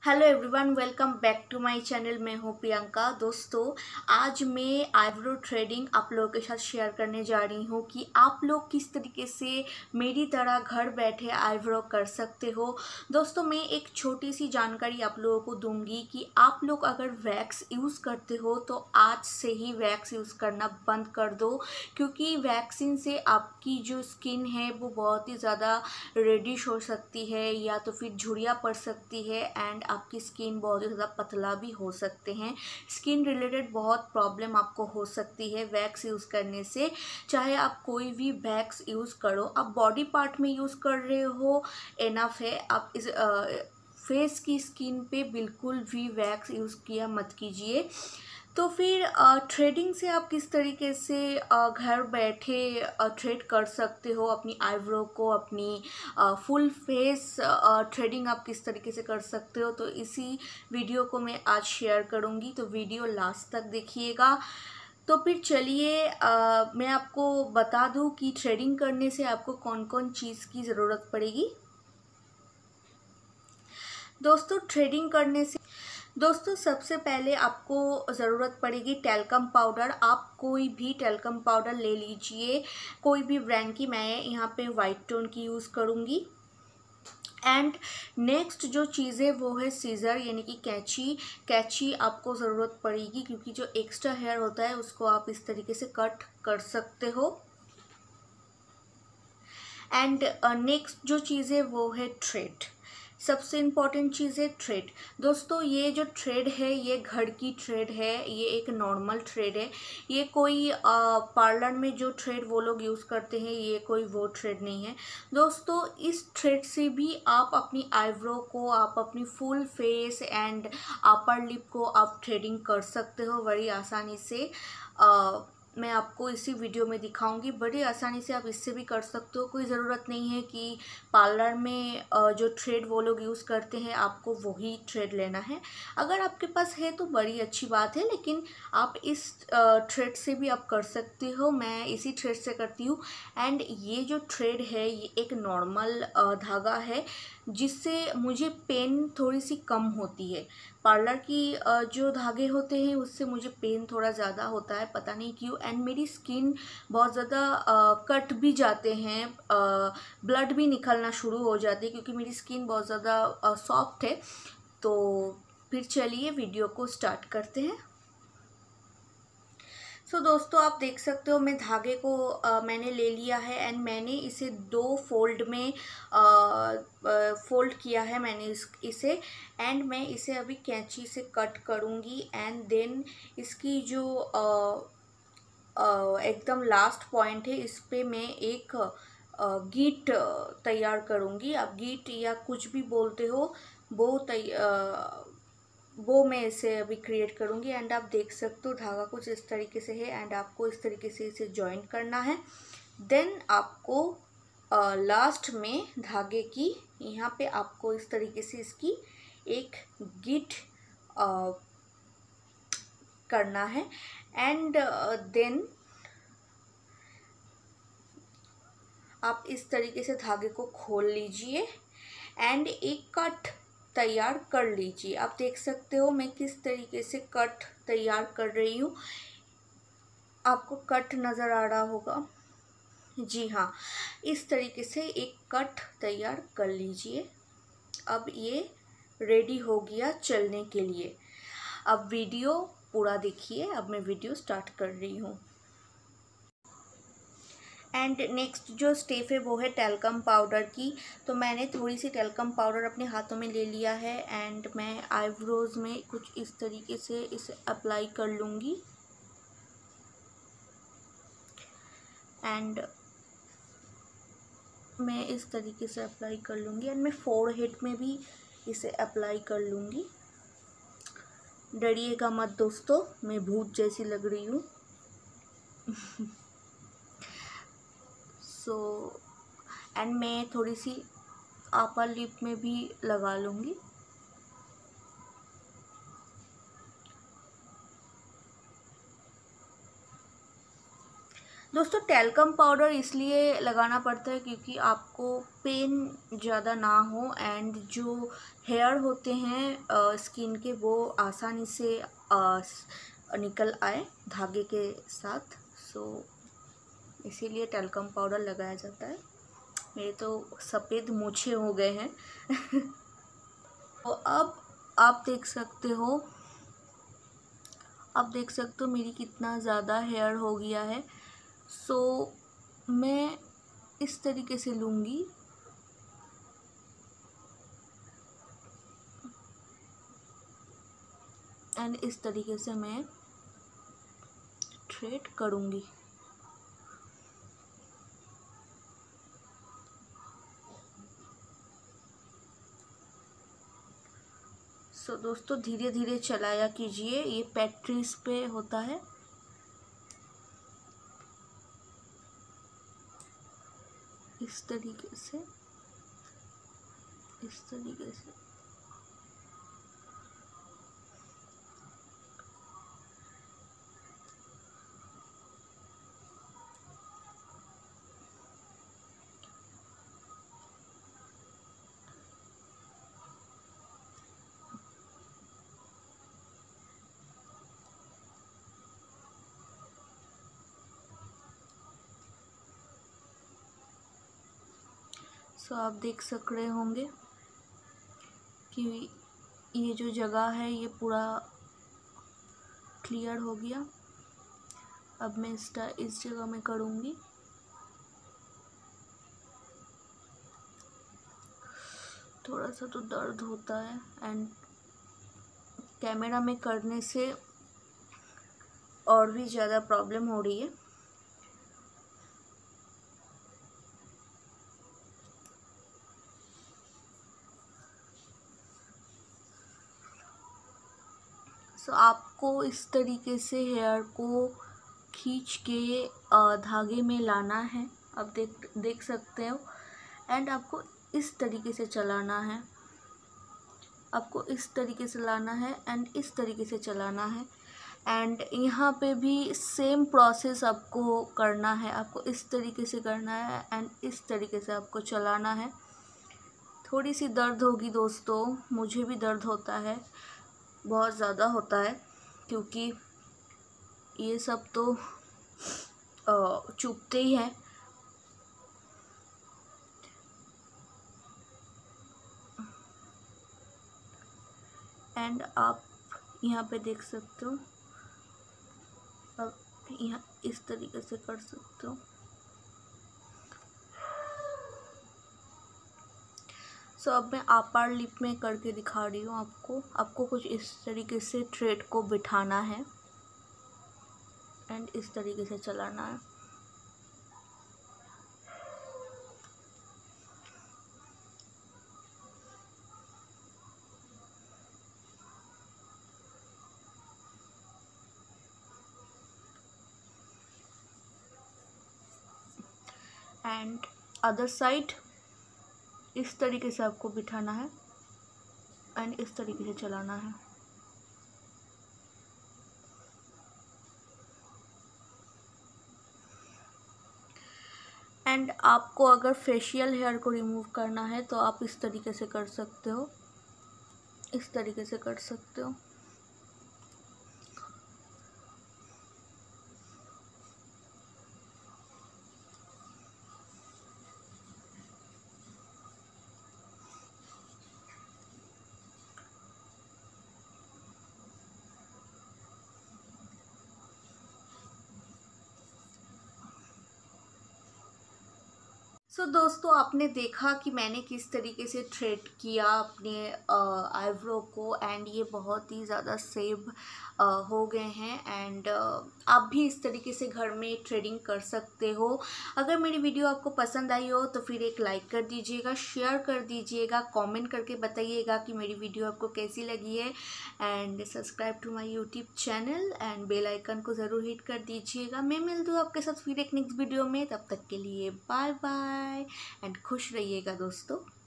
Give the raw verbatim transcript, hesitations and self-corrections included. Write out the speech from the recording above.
Hello everyone, welcome back to my channel. मैं हूँ प्रियंका। दोस्तों, आज मैं आईब्रो थ्रेडिंग आप लोगों के साथ शेयर करने जा रही हूँ कि आप लोग किस तरीके से मेरी तरह घर बैठे आईब्रो कर सकते हो। दोस्तों, मैं एक छोटी सी जानकारी आप लोगों को दूंगी कि आप लोग अगर वैक्स यूज़ करते हो तो आज से ही वैक्स यूज़ करना बंद कर दो, क्योंकि वैक्सीन से आपकी जो स्किन है वो बहुत ही ज़्यादा रेडिश हो सकती है या तो फिर झुर्रियाँ पड़ सकती है एंड आपकी स्किन बहुत ही ज़्यादा पतला भी हो सकते हैं। स्किन रिलेटेड बहुत प्रॉब्लम आपको हो सकती है वैक्स यूज़ करने से। चाहे आप कोई भी वैक्स यूज़ करो, आप बॉडी पार्ट में यूज़ कर रहे हो एनफ है। आप इस आ, फेस की स्किन पे बिल्कुल भी वैक्स यूज़ किया मत कीजिए। तो फिर थ्रेडिंग से आप किस तरीके से आ, घर बैठे थ्रेड कर सकते हो अपनी आईब्रो को, अपनी फुल फेस थ्रेडिंग आप किस तरीके से कर सकते हो, तो इसी वीडियो को मैं आज शेयर करूँगी। तो वीडियो लास्ट तक देखिएगा। तो फिर चलिए मैं आपको बता दूं कि थ्रेडिंग करने से आपको कौन कौन चीज़ की ज़रूरत पड़ेगी। दोस्तों, थ्रेडिंग करने से दोस्तों सबसे पहले आपको ज़रूरत पड़ेगी टैल्कम पाउडर। आप कोई भी टैल्कम पाउडर ले लीजिए, कोई भी ब्रांड की। मैं यहाँ पे वाइट टोन की यूज़ करूँगी। एंड नेक्स्ट जो चीज़ है वो है सीज़र, यानी कि कैंची। कैंची आपको ज़रूरत पड़ेगी क्योंकि जो एक्स्ट्रा हेयर होता है उसको आप इस तरीके से कट कर सकते हो। एंड नेक्स्ट जो चीज़ है वो है थ्रेड। सबसे इम्पॉर्टेंट चीज़ है थ्रेड। दोस्तों, ये जो थ्रेड है ये घर की थ्रेड है, ये एक नॉर्मल थ्रेड है। ये कोई पार्लर में जो थ्रेड वो लोग यूज़ करते हैं, ये कोई वो थ्रेड नहीं है। दोस्तों, इस थ्रेड से भी आप अपनी आईब्रो को, आप अपनी full face and upper lip को आप थ्रेडिंग कर सकते हो बड़ी आसानी से। आ, मैं आपको इसी वीडियो में दिखाऊंगी। बड़ी आसानी से आप इससे भी कर सकते हो। कोई ज़रूरत नहीं है कि पार्लर में जो थ्रेड वो लोग यूज़ करते हैं आपको वही थ्रेड लेना है। अगर आपके पास है तो बड़ी अच्छी बात है, लेकिन आप इस थ्रेड से भी आप कर सकते हो। मैं इसी थ्रेड से करती हूँ। एंड ये जो थ्रेड है ये एक नॉर्मल धागा है जिससे मुझे पेन थोड़ी सी कम होती है। पार्लर की जो धागे होते हैं उससे मुझे पेन थोड़ा ज़्यादा होता है, पता नहीं क्यों। एंड मेरी स्किन बहुत ज़्यादा कट भी जाते हैं, ब्लड भी निकलना शुरू हो जाती है क्योंकि मेरी स्किन बहुत ज़्यादा सॉफ्ट है। तो फिर चलिए वीडियो को स्टार्ट करते हैं। सो so, दोस्तों, आप देख सकते हो मैं धागे को आ, मैंने ले लिया है एंड मैंने इसे दो फोल्ड में आ, आ, फोल्ड किया है मैंने इस इसे। एंड मैं इसे अभी कैंची से कट करूँगी एंड देन इसकी जो एकदम लास्ट पॉइंट है इस पे मैं एक गीट तैयार करूँगी। आप गीट या कुछ भी बोलते हो वो तैयार वो मैं इसे अभी क्रिएट करूँगी। एंड आप देख सकते हो धागा कुछ इस तरीके से है एंड आपको इस तरीके से इसे जॉइन करना है। देन आपको लास्ट में धागे की यहाँ पे आपको इस तरीके से इसकी एक गिट करना है। एंड देन आप इस तरीके से धागे को खोल लीजिए एंड एक कट तैयार कर लीजिए। आप देख सकते हो मैं किस तरीके से कट तैयार कर रही हूँ। आपको कट नज़र आ रहा होगा, जी हाँ, इस तरीके से एक कट तैयार कर लीजिए। अब ये रेडी हो गया चलने के लिए। अब वीडियो पूरा देखिए। अब मैं वीडियो स्टार्ट कर रही हूँ। एंड नेक्स्ट जो स्टेप है वो है टैल्कम पाउडर की। तो मैंने थोड़ी सी टैल्कम पाउडर अपने हाथों में ले लिया है एंड मैं आईब्रोज़ में कुछ इस तरीके से इसे अप्लाई कर लूँगी। एंड मैं इस तरीके से अप्लाई कर लूँगी एंड मैं फोरहेड में भी इसे अप्लाई कर लूँगी। डरिएगा मत दोस्तों, मैं भूत जैसी लग रही हूँ। सो एंड मैं थोड़ी सी अपर लिप में भी लगा लूँगी। दोस्तों टैल्कम पाउडर इसलिए लगाना पड़ता है क्योंकि आपको पेन ज़्यादा ना हो एंड जो हेयर होते हैं स्किन के वो आसानी से आ, निकल आए धागे के साथ। सो इसीलिए टैल्कम पाउडर लगाया जाता है। मेरे तो सफ़ेद मूछें हो गए हैं तो अब आप देख सकते हो आप देख सकते हो मेरी कितना ज़्यादा हेयर हो गया है। सो so, मैं इस तरीके से लूँगी एंड इस तरीके से मैं थ्रेड करूँगी। सो so, दोस्तों धीरे धीरे चलाया कीजिए, ये पैट्रीज पे होता है। इस तरीके से इस तरीके से सो so, आप देख सक रहे होंगे कि ये जो जगह है ये पूरा क्लियर हो गया। अब मैं इस इस जगह में करूँगी। थोड़ा सा तो दर्द होता है एंड कैमरा में करने से और भी ज़्यादा प्रॉब्लम हो रही है। सो so, आपको इस तरीके से हेयर को खींच के धागे में लाना है। आप देख देख सकते हो एंड आपको इस तरीके से चलाना है। आपको इस तरीके से लाना है एंड इस तरीके से चलाना है एंड यहाँ पे भी सेम प्रोसेस आपको करना है। आपको इस तरीके से करना है एंड इस तरीके से आपको चलाना है। थोड़ी सी दर्द होगी दोस्तों, मुझे भी दर्द होता है, बहुत ज़्यादा होता है क्योंकि ये सब तो चुभते ही हैं। एंड आप यहाँ पे देख सकते हो, अब यहाँ इस तरीके से कर सकते हो। सो so, अब मैं अपर लिप में करके दिखा रही हूँ आपको। आपको कुछ इस तरीके से थ्रेड को बिठाना है एंड इस तरीके से चलाना है। एंड अदर साइड इस तरीके से आपको बिठाना है एंड इस तरीके से चलाना है। एंड आपको अगर फेशियल हेयर को रिमूव करना है तो आप इस तरीके से कर सकते हो, इस तरीके से कर सकते हो। सो so, दोस्तों आपने देखा कि मैंने किस तरीके से थ्रेड किया अपने आईब्रो को एंड ये बहुत ही ज़्यादा सेव हो गए हैं एंड आप भी इस तरीके से घर में थ्रेडिंग कर सकते हो। अगर मेरी वीडियो आपको पसंद आई हो तो फिर एक लाइक कर दीजिएगा, शेयर कर दीजिएगा, कमेंट करके बताइएगा कि मेरी वीडियो आपको कैसी लगी है and subscribe to my YouTube channel and bell icon को ज़रूर हिट कर दीजिएगा। मैं मिलती हूँ आपके साथ फिर एक नेक्स्ट वीडियो में, तब तक के लिए बाय बाय एंड खुश रहिएगा दोस्तों।